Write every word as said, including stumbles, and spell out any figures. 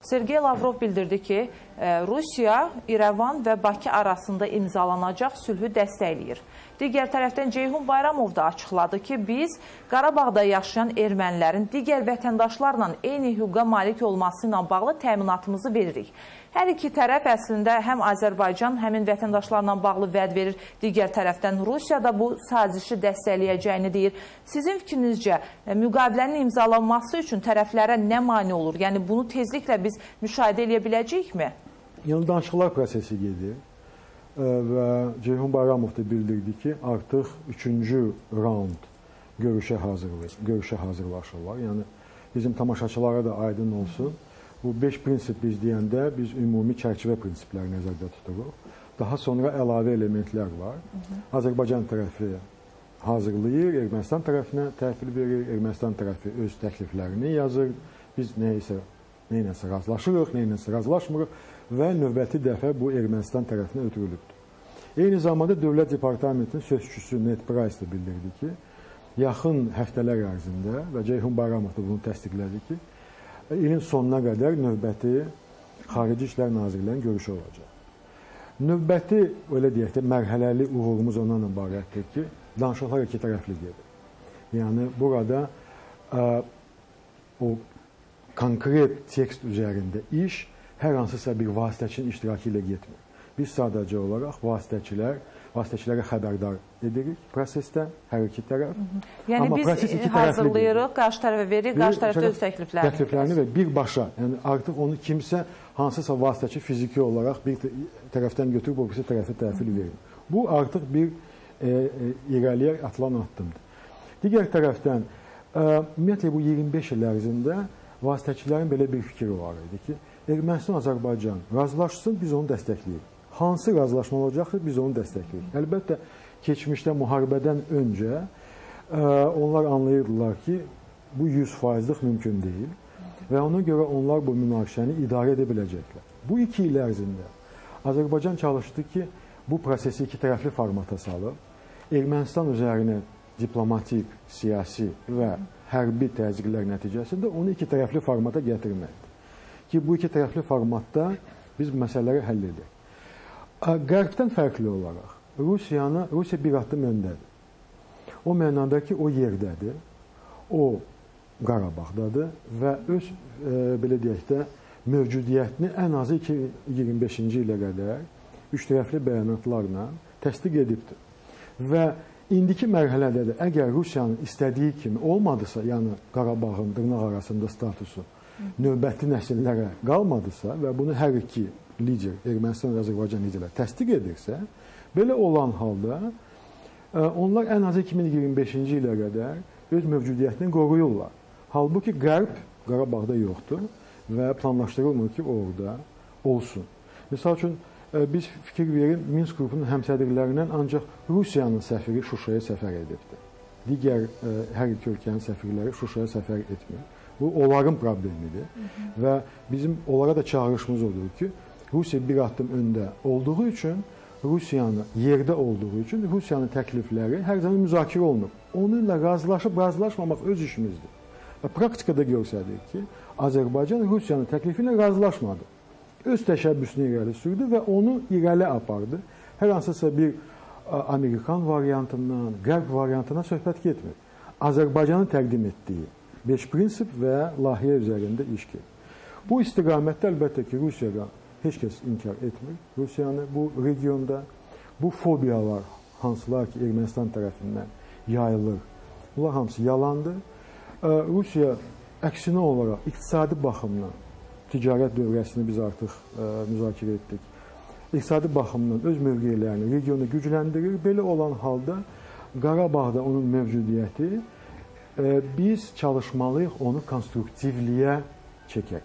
Sergey Lavrov bildirdi ki, Rusiya, İrəvan və Bakı arasında imzalanacaq sülhü dəstəkləyir. Digər tərəfdən Ceyhun Bayramov da açıqladı ki, biz Qarabağda yaşayan ermənilərin digər vətəndaşlarla eyni hüquqa malik olması ilə bağlı təminatımızı veririk. Hər iki tərəf əslində həm Azərbaycan, həmin vətəndaşlarla bağlı vəd verir. Digər tərəfdən Rusiya da bu sazişi dəstəkləyəcəyini deyir. Sizin fikrinizcə, müqavilənin imzalanması üçün tərəflərə nə mane olur? Yəni, bunu tezliklə biz müşahidə edə biləcəyikmi? Yəni, danışıqlar prosesi gedir və Ceyhun Bayramov da bildirdi ki, artıq üçüncü raund görüşə hazırlaşırlar. Yəni, bizim tamaşaçılara da aydın olsun. Bu beş prinsip biz deyəndə biz ümumi çərçivə prinsipləri nəzərdə tuturuq. Daha sonra əlavə elementlər var. Azərbaycan tərəfi hazırlayır, Ermənistan tərəfinə təhvil verir, Ermənistan tərəfi öz təkliflərini yazır. Biz neysə, neynəsə razılaşırıq, neynəsə razılaşmırıq və növbəti dəfə bu Ermənistan tərəfinə ötürülübdür. Eyni zamanda Dövlət Departamentinin sözçüsü Ned Price da bildirdi ki, yaxın həftələr ərzində və Ceyhun Bayramov da bunu təsdiqlədi ki, ilin sonuna qədər növbəti Xarici İşlər Nazirlərinin görüşü olacaq. Növbəti, öyle deyək də, mərhələli uğurumuz ondan ibarətdir ki, danışıqlar iki tərəfli gedir. Yəni, burada ə, o konkret tekst üzərində iş hər hansısa bir vasitəçinin iştirakı ilə getmir. Biz sadəcə olaraq vasitəçilər, vasitəçilərə xəbərdar edirik prosesdən, hər iki tərəf. Yəni, biz hazırlayırıq, qarşı tərəfə veririk, qarşı tərəfdə öz təkliflərini. Təkliflərini və birbaşa, yəni artıq onu kimsə, hansısa vasitəçi fiziki olaraq bir tərəfdən götürüb, o birisi tərəfə təhvil verir. Bu artıq bir irəliyə atılan addımdır. Digər tərəfdən, ümumiyyətlə bu iyirmi beş il ərzində vasitəçilərin belə bir fikri var idi ki, Ermənistan, Azərbaycan razılaşsın, biz onu dəstəkləyirik. Hansı razılaşma olacaqdır, biz onu dəstəkləyirik. Əlbəttə, keçmişdə müharibədən öncə onlar anlayırdılar ki, bu yüz faizlik mümkün deyil və ona görə onlar bu münaqişəni idarə edə biləcəklər. Bu iki il ərzində Azərbaycan çalışdı ki, bu prosesi iki tərəfli formata salıb, Ermənistan üzərinə diplomatik, siyasi və hərbi təzyiqlər nəticəsində onu iki tərəfli formata gətirməkdir. Ki, bu iki tərəfli formatda biz bu məsələləri həll edək. Qərbdən fərqli olaraq, Rusiyanı, Rusiya bir addım öndədir. O mənada ki, o yerdədir, o Qarabağdadır və öz, e, belə deyək də, mövcudiyyətini ən azı iki min iyirmi beşinci ilə qədər üç tərəfli bəyanatlarla təsdiq edibdir. Və indiki mərhələdə də əgər Rusiyanın istədiyi kimi olmadısa, yəni Qarabağın dırnaq arasında statusu növbəti nəsillərə qalmadısa və bunu hər iki lider, Ermənistan və Azərbaycan liderlər təsdiq edirsə, belə olan halda onlar ən azı iki min iyirmi beşinci ilə qədər öz mövcudiyyətini qoruyurlar. Halbuki Qərb Qarabağda yoxdur və planlaşdırılmır ki, orada olsun. Misal üçün, biz fikir verin, Minsk qrupunun həmsədrlərindən ancaq Rusiyanın səfiri Şuşaya səfər edibdir. Digər hər iki ölkənin səfirləri Şuşaya səfər etmir. Bu, onların problemidir. Hı -hı. Və bizim onlara da çağırışımız odur ki, Rusiya bir addım öndə olduğu üçün, Rusiyanın yerdə olduğu üçün Rusiyanın təklifləri hər zaman müzakirə olunur. Onunla razılaşıb, razılaşmamaq öz işimizdir. Və praktikada görsədik ki, Azərbaycan Rusiyanın təklifi ilə razılaşmadı. Öz təşəbbüsünü irəli sürdü və onu irəli apardı. Hər hansısa bir Amerikan variantından, Qərb variantına söhbət getmir. Azərbaycanın təqdim etdiyi beş prinsip və layihə üzərində iş gedir. Bu istiqamətdə əlbəttə ki, Rusiyada heç kəs inkar etmir. Rusiyanı bu regionda, bu fobiyalar, hansılar ki, Ermənistan tərəfindən yayılır, bunlar hamısı yalandır. Rusiya əksinə olaraq iqtisadi baxımdan, ticarət dövrəsini biz artıq müzakirə etdik, iqtisadi baxımdan öz mövqeylərini regionu gücləndirir. Belə olan halda Qarabağda onun mövcudiyyəti biz çalışmalıyıq onu konstruktivliyə çəkək.